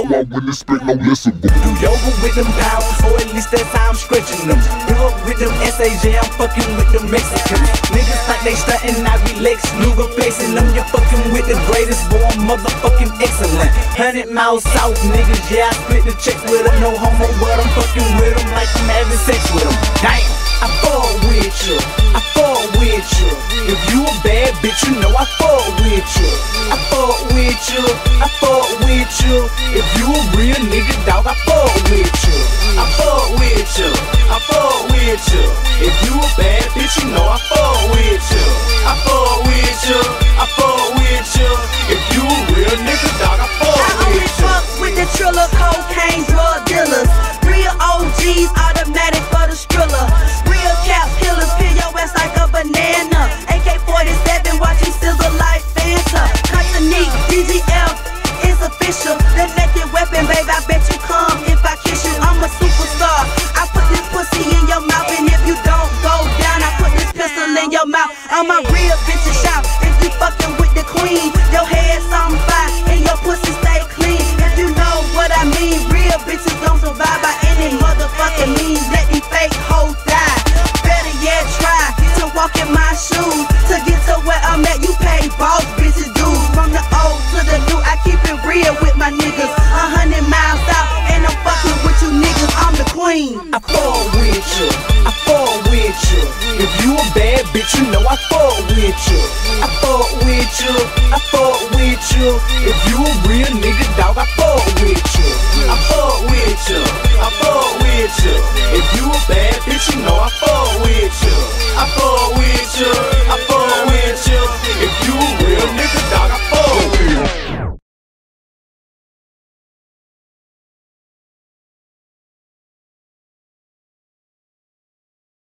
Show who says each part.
Speaker 1: so I wouldn't expect no less of them. Do yoga with them pounds, or at least that's how I'm stretching them. Plug with them SAJ, I'm fucking with them Mexicans. Niggas like they stuntin', I be Lex Luger flexing them. You're fucking with the greatest, boy, I'm motherfucking excellent. 100 miles south, niggas, yeah, I split the check with them. No homo, but I'm fucking with them like I'm having sex with them. Damn, I fuck with you, I fuck with you. If you a bad bitch, you know I fuck with you. I fuck with you, I fuck with you. If you a real nigga, dog, I fuck with you. I fuck with you, I fuck with you. If you a bad bitch, you know I fuck with you. I fuck with you, I fuck with you. If you a real nigga, dog, I fuck with you.
Speaker 2: I only fuck with the triller, cocaine, drug dealers. Real OGs, automatic for the striller. Real cap killers, peel your ass like a banana. AK-47, watch you sizzle like Fanta. Contanek, DGF, it's official. The naked weapon, babe, I bet you come if I kiss you. I'm a superstar. I put this pussy in your mouth, and if you don't go down, I put this pistol in your mouth. I'm a real bitch to shout. If you fucking with the queen, your head's on fire and your pussy stay clean. If you know what I mean, real bitches don't survive by any motherfucking means. Let these fake hoes die. Better yet, try to walk in my shoes. To get to where I'm at, you pay boss bitches dues. From the old to the new, I keep it real with my niggas. 100 miles out, and I'm fucking with you niggas. I'm the queen.
Speaker 1: I fuck with you, I fuck with you. If you a bad bitch, you know I fuck with you. I fuck with you, I fuck with you. If you a real nigga, dog, I fuck with you. I fuck with you, I fuck with you. If you a bad bitch, you know I fuck